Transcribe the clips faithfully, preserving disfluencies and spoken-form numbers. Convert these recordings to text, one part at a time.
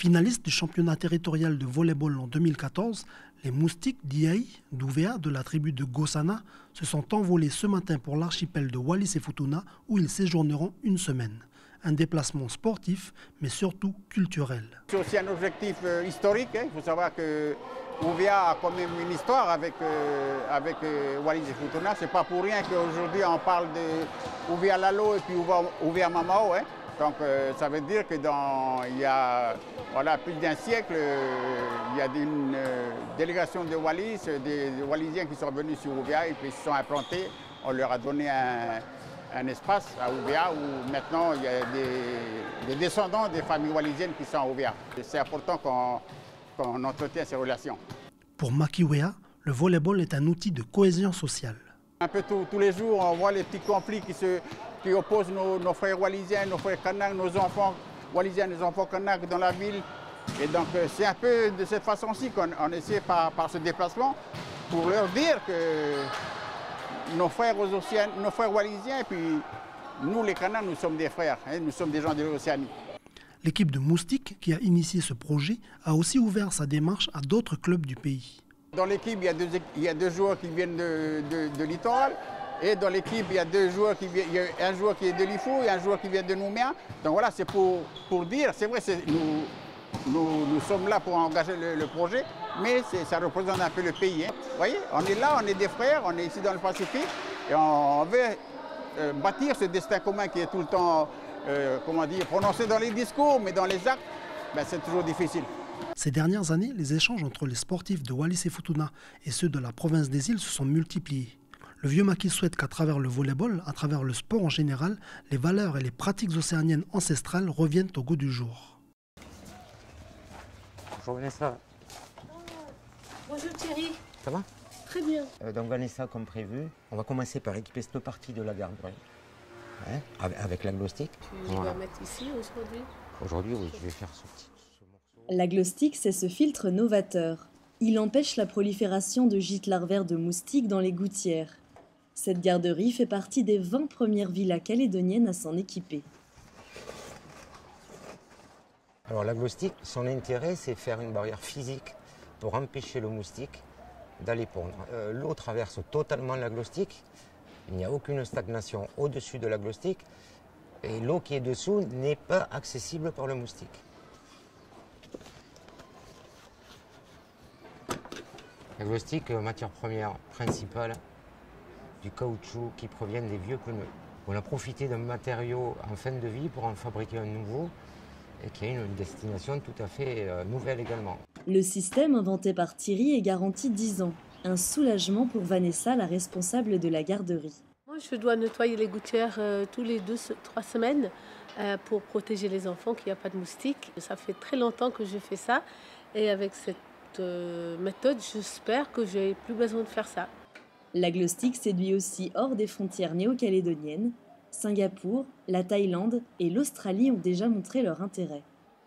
Finalistes du championnat territorial de volley-ball en deux mille quatorze, les Moustiques d'Iaï, d'Ouvéa, de la tribu de Gossana, se sont envolés ce matin pour l'archipel de Wallis et Futuna où ils séjourneront une semaine. Un déplacement sportif, mais surtout culturel. C'est aussi un objectif euh, historique. Hein. Il faut savoir que Ouvéa a quand même une histoire avec, euh, avec euh, Wallis et Futuna. Ce n'est pas pour rien qu'aujourd'hui on parle de Ouvéa Lalo et puis Ouvéa Mamao. Hein. Donc euh, ça veut dire que dans il y a voilà, plus d'un siècle, euh, il y a une euh, délégation de Wallis, des, des Wallisiens qui sont venus sur Ouvéa et puis ils se sont implantés. On leur a donné un, un espace à Ouvéa où maintenant il y a des, des descendants des familles wallisiennes qui sont à Ouvéa. C'est important qu'on qu'on entretient ces relations. Pour Makiwea, le volleyball est un outil de cohésion sociale. Un peu tout, tous les jours, on voit les petits conflits qui, se, qui opposent nos, nos frères wallisiens, nos frères kanaks, nos enfants wallisiens, nos enfants kanaks dans la ville. Et donc c'est un peu de cette façon-ci qu'on on essaie par, par ce déplacement pour leur dire que nos frères océaniens, nos frères wallisiens, et puis nous les kanaks, nous sommes des frères, hein, nous sommes des gens de l'Océanie. L'équipe de Moustiques, qui a initié ce projet, a aussi ouvert sa démarche à d'autres clubs du pays. Dans l'équipe, il y a deux, il y a deux joueurs qui viennent de, de, de Littoral. Et dans l'équipe, il y a deux joueurs qui viennent, il y a un joueur qui est de Lifou et un joueur qui vient de Nouméa. Donc voilà, c'est pour, pour dire, c'est vrai, nous, nous, nous sommes là pour engager le, le projet, mais ça représente un peu le pays. Hein. Vous voyez, on est là, on est des frères, on est ici dans le Pacifique, et on, on veut euh, bâtir ce destin commun qui est tout le temps, euh, comment dire, prononcé dans les discours, mais dans les actes, ben, c'est toujours difficile. Ces dernières années, les échanges entre les sportifs de Wallis et Futuna et ceux de la province des îles se sont multipliés. Le vieux Maki souhaite qu'à travers le volleyball, à travers le sport en général, les valeurs et les pratiques océaniennes ancestrales reviennent au goût du jour. Bonjour Vanessa. Oh, bonjour Thierry. Ça va? Très bien. Euh, donc Vanessa, comme prévu, on va commencer par équiper cette partie de la garderie. Hein, avec, avec la glow stick. Tu voilà. vas mettre ici aujourd'hui? Aujourd'hui, oui, je vais faire ce petit... La glow stick, c'est ce filtre novateur. Il empêche la prolifération de gîtes larvaires de moustiques dans les gouttières. Cette garderie fait partie des vingt premières villas calédoniennes à s'en équiper. Alors la glow stick, son intérêt, c'est faire une barrière physique pour empêcher le moustique d'aller pondre. Euh, l'eau traverse totalement la glow stick. Il n'y a aucune stagnation au-dessus de la glow stick. Et l'eau qui est dessous n'est pas accessible par le moustique. La glow stick, matière première principale, du caoutchouc qui provient des vieux pneus. On a profité d'un matériau en fin de vie pour en fabriquer un nouveau et qui a une destination tout à fait euh, nouvelle également. Le système inventé par Thierry est garanti dix ans. Un soulagement pour Vanessa, la responsable de la garderie. Moi, je dois nettoyer les gouttières euh, tous les deux, trois semaines euh, pour protéger les enfants, qu'il n'y a pas de moustiques. Ça fait très longtemps que je fais ça et avec cette euh, méthode, j'espère que je n'ai plus besoin de faire ça. La glow stick séduit aussi hors des frontières néo-calédoniennes. Singapour, la Thaïlande et l'Australie ont déjà montré leur intérêt.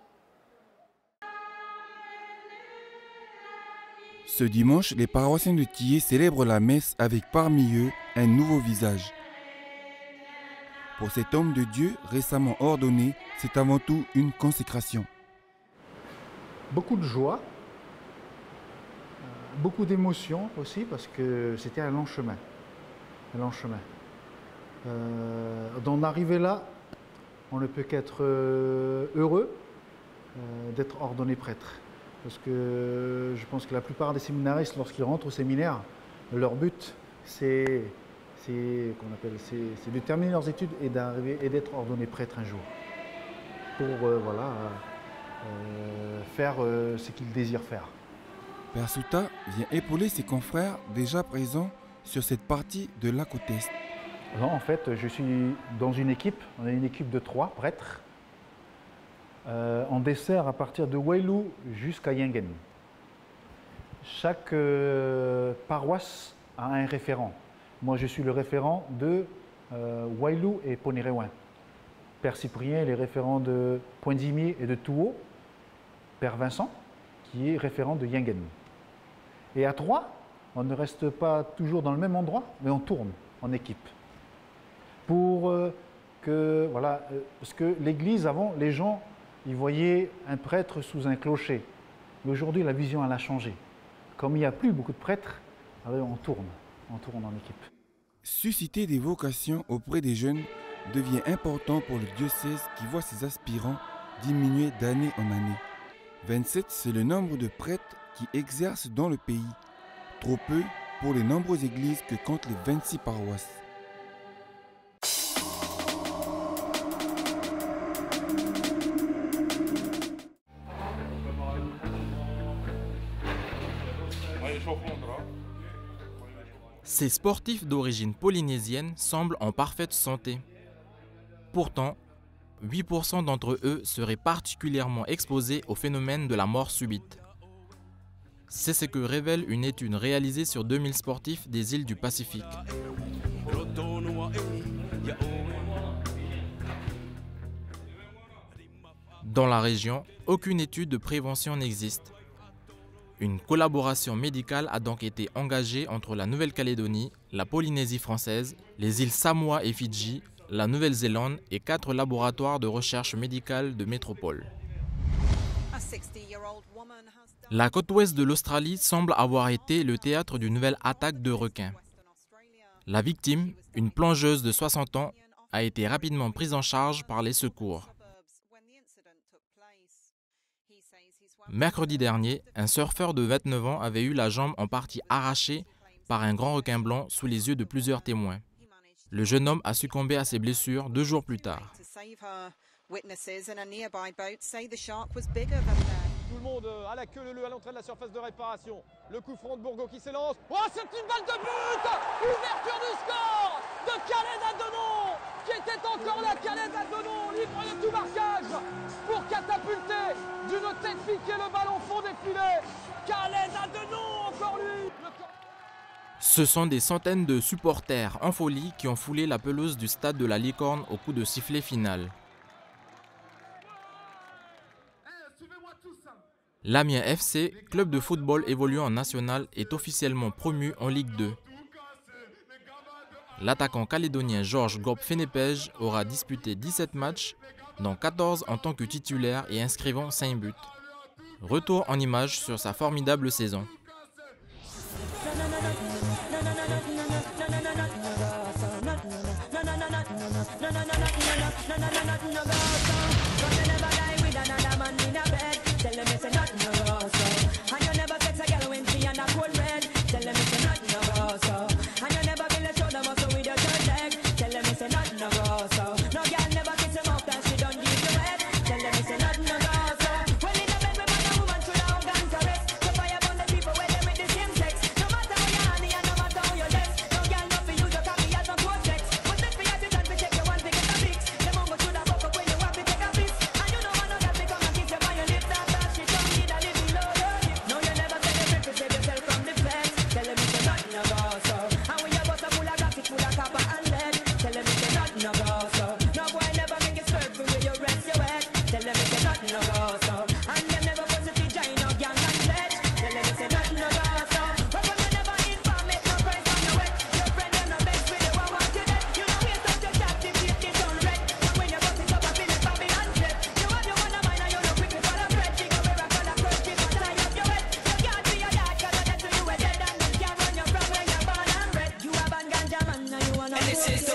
Ce dimanche, les paroissiens de Thié célèbrent la messe avec parmi eux un nouveau visage. Pour cet homme de Dieu récemment ordonné, c'est avant tout une consécration. Beaucoup de joie, beaucoup d'émotions aussi parce que c'était un long chemin. Un long chemin. Euh, d'en arriver là, on ne peut qu'être heureux euh, d'être ordonné prêtre. Parce que je pense que la plupart des séminaristes, lorsqu'ils rentrent au séminaire, leur but, c'est qu'on appelle, c'est de terminer leurs études et d'arriver et d'être ordonné prêtre un jour. Pour euh, voilà, euh, faire euh, ce qu'ils désirent faire. Père Souta vient épauler ses confrères déjà présents sur cette partie de la côte Est. Non, en fait, je suis dans une équipe, on est une équipe de trois prêtres. Euh, on dessert à partir de Wailou jusqu'à Yengen. Chaque euh, paroisse a un référent. Moi, je suis le référent de euh, Wailou et Ponirewan. Père Cyprien est le référent de Pointe-Dimier et de Touo. Père Vincent, qui est référent de Yengen. Et à trois, on ne reste pas toujours dans le même endroit, mais on tourne en équipe. Pour euh, que, voilà, euh, parce que l'église, avant, les gens ils voyaient un prêtre sous un clocher. Mais aujourd'hui, la vision elle a changé. Comme il n'y a plus beaucoup de prêtres, alors on tourne, on tourne en équipe. Susciter des vocations auprès des jeunes devient important pour le diocèse qui voit ses aspirants diminuer d'année en année. vingt-sept, c'est le nombre de prêtres qui exercent dans le pays. Trop peu pour les nombreuses églises que comptent les vingt-six paroisses. Ces sportifs d'origine polynésienne semblent en parfaite santé. Pourtant, huit pour cent d'entre eux seraient particulièrement exposés au phénomène de la mort subite. C'est ce que révèle une étude réalisée sur deux mille sportifs des îles du Pacifique. Dans la région, aucune étude de prévention n'existe. Une collaboration médicale a donc été engagée entre la Nouvelle-Calédonie, la Polynésie française, les îles Samoa et Fidji, la Nouvelle-Zélande et quatre laboratoires de recherche médicale de métropole. La côte ouest de l'Australie semble avoir été le théâtre d'une nouvelle attaque de requins. La victime, une plongeuse de soixante ans, a été rapidement prise en charge par les secours. Mercredi dernier, un surfeur de vingt-neuf ans avait eu la jambe en partie arrachée par un grand requin blanc sous les yeux de plusieurs témoins. Le jeune homme a succombé à ses blessures deux jours plus tard. Tout le monde à la queue leu à l'entrée de la surface de réparation. Le coup franc de Bourgault qui s'élance. Oh, c'est une balle de but! Ouverture du score de Khaled Adenon, qui était encore là. Khaled Adenon, libre de tout marquage pour catapulter d'une tête piquée le ballon fond des filets. Khaled Adenon, encore lui. Le... Ce sont des centaines de supporters en folie qui ont foulé la pelouse du stade de la Licorne au coup de sifflet final. L'Amiens F C, club de football évoluant en national, est officiellement promu en Ligue deux. L'attaquant calédonien Georges Gorb-Fenepej aura disputé dix-sept matchs, dont quatorze en tant que titulaire et inscrivant cinq buts. Retour en images sur sa formidable saison. This is